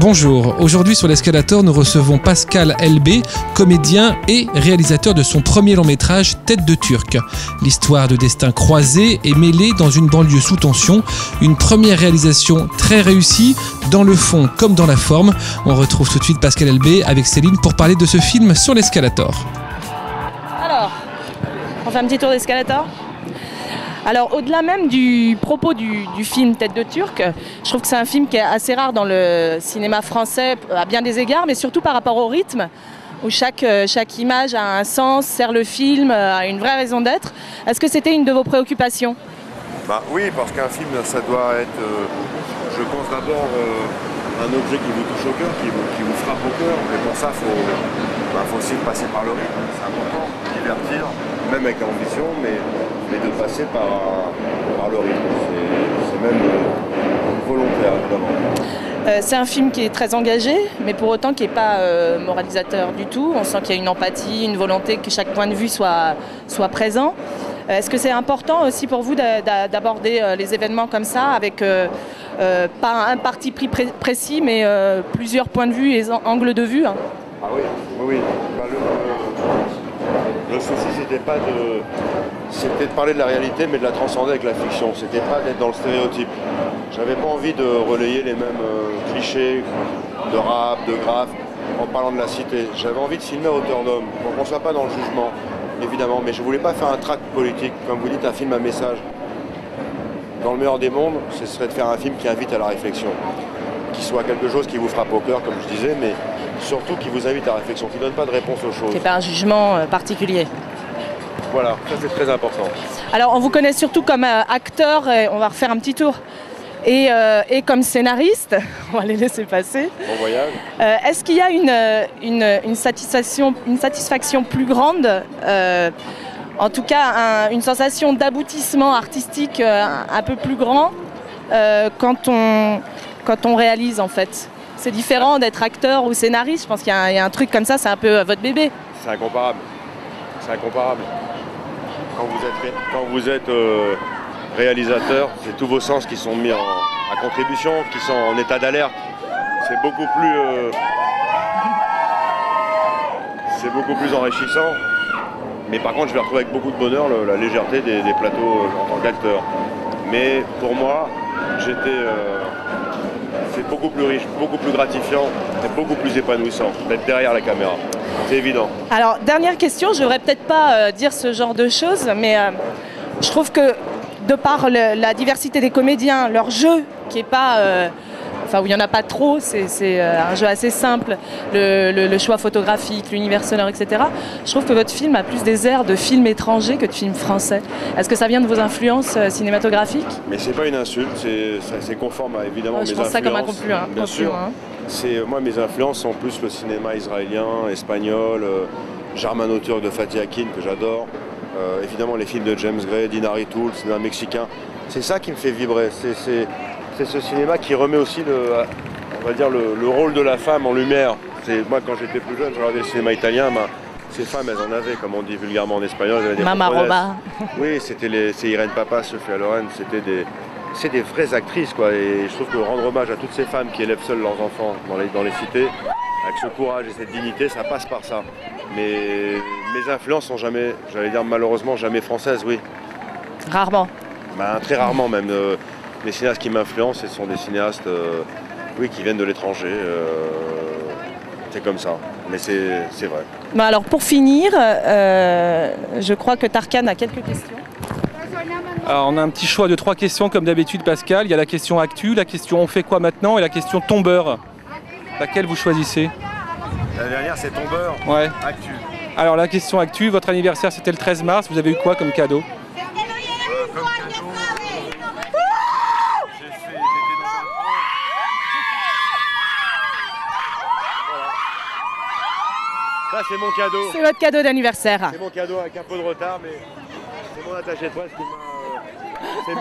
Bonjour, aujourd'hui sur l'Escalator, nous recevons Pascal Elbé, comédien et réalisateur de son premier long métrage Tête de Turc. L'histoire de destins croisés et mêlés dans une banlieue sous tension, une première réalisation très réussie, dans le fond comme dans la forme. On retrouve tout de suite Pascal Elbé avec Céline pour parler de ce film sur l'Escalator. Alors, on fait un petit tour d'Escalator. Alors, au-delà même du propos du film Tête de Turc, je trouve que c'est un film qui est assez rare dans le cinéma français à bien des égards, mais surtout par rapport au rythme, où chaque image a un sens, sert le film, a une vraie raison d'être. Est-ce que c'était une de vos préoccupations ? Oui, parce qu'un film, ça doit être, je pense d'abord, un objet qui vous touche au cœur, qui vous frappe au cœur. Mais pour ça, faut aussi passer par le rythme. C'est important, divertir, même avec l'ambition, mais de passer par le rythme. C'est même volontaire, évidemment. C'est un film qui est très engagé, mais pour autant qui n'est pas moralisateur du tout. On sent qu'il y a une empathie, une volonté que chaque point de vue soit présent. Est-ce que c'est important aussi pour vous d'aborder les événements comme ça, avec pas un parti pris précis, mais plusieurs points de vue et angles de vue, hein ? Ah oui. Le souci, c'était de parler de la réalité, mais de la transcender avec la fiction. C'était pas d'être dans le stéréotype. J'avais pas envie de relayer les mêmes clichés de rap, de graphe, en parlant de la cité. J'avais envie de filmer à hauteur d'homme, pour qu'on ne soit pas dans le jugement, évidemment. Mais je voulais pas faire un tract politique, comme vous dites, un film à message. Dans le meilleur des mondes, ce serait de faire un film qui invite à la réflexion, qui soit quelque chose qui vous frappe au cœur, comme je disais, mais surtout qui vous invite à la réflexion, qui ne donne pas de réponse aux choses. C'est pas un jugement particulier. Voilà, ça c'est très important. Alors on vous connaît surtout comme acteur, et on va refaire un petit tour, et comme scénariste, on va les laisser passer. Bon voyage. Est-ce qu'il y a une satisfaction plus grande, en tout cas une sensation d'aboutissement artistique un peu plus grand quand on réalise en fait ? C'est différent d'être acteur ou scénariste, je pense qu'il y a un truc comme ça, c'est un peu votre bébé. C'est incomparable. C'est incomparable. Quand vous êtes réalisateur, c'est tous vos sens qui sont mis à contribution, qui sont en état d'alerte. C'est beaucoup plus enrichissant. Mais par contre, je vais retrouver avec beaucoup de bonheur la légèreté des plateaux en tant qu'acteur. Mais pour moi, c'est beaucoup plus riche, beaucoup plus gratifiant et beaucoup plus épanouissant d'être derrière la caméra. C'est évident. Alors, dernière question, je ne devrais peut-être pas dire ce genre de choses, mais je trouve que de par la diversité des comédiens, leur jeu, qui n'est pas... où il n'y en a pas trop, c'est un jeu assez simple, le choix photographique, l'univers sonore, etc. Je trouve que votre film a plus des airs de film étranger que de film français. Est-ce que ça vient de vos influences cinématographiques ? Mais c'est pas une insulte, c'est conforme à évidemment mes influences. Je pense ça comme un compliment. Bien sûr. Moi, mes influences sont plus le cinéma israélien, espagnol, germano-turc de Fatih Akin que j'adore. Évidemment les films de James Gray, d'Inarritu, le cinéma mexicain. C'est ça qui me fait vibrer. C'est ce cinéma qui remet aussi le rôle de la femme en lumière. Moi, quand j'étais plus jeune, je regardais le cinéma italien. Ces femmes, elles en avaient, comme on dit vulgairement en espagnol. Elles avaient des Mama Roba. Oui, c'est Irène Papas, Sophia Loren. C'est des vraies actrices, quoi. Et je trouve que rendre hommage à toutes ces femmes qui élèvent seules leurs enfants dans les cités, avec ce courage et cette dignité, ça passe par ça. Mais mes influences sont jamais, j'allais dire malheureusement, jamais françaises, oui. Rarement. Très rarement même. Les cinéastes qui m'influencent, ce sont des cinéastes qui viennent de l'étranger. C'est comme ça, mais c'est vrai. Alors pour finir, je crois que Tarkan a quelques questions. Alors on a un petit choix de 3 questions comme d'habitude Pascal. Il y a la question actu, la question on fait quoi maintenant et la question tombeur. Laquelle vous choisissez ? La dernière c'est tombeur, ouais. Actu. Alors la question actu, votre anniversaire c'était le 13 mars, vous avez eu quoi comme cadeau ? Ça c'est mon cadeau. C'est votre cadeau d'anniversaire. C'est mon cadeau avec un peu de retard, mais c'est mon attaché de presse qui m'a...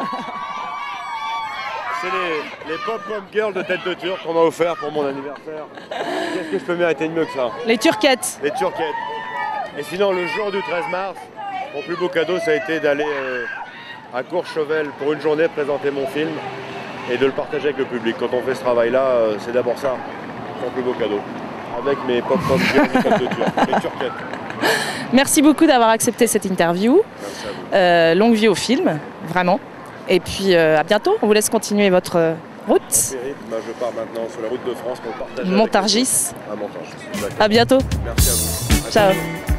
C'est les pop-pom girls de Tête de Turc qu'on m'a offert pour mon anniversaire. Qu'est-ce que je peux mériter de mieux que ça ? Les turquettes. Les turquettes. Et sinon, le jour du 13 mars, mon plus beau cadeau, ça a été d'aller à Courchevel pour une journée présenter mon film et de le partager avec le public. Quand on fait ce travail-là, c'est d'abord ça. Mon plus beau cadeau. Avec mes pop-pop de Turc, les turquettes. Merci beaucoup d'avoir accepté cette interview. Merci à vous. Longue vie au film, vraiment. Et puis à bientôt. On vous laisse continuer votre route. Je pars maintenant sur la route de France pour partager. Montargis. À Montargis. À bientôt. Merci à vous. Ciao.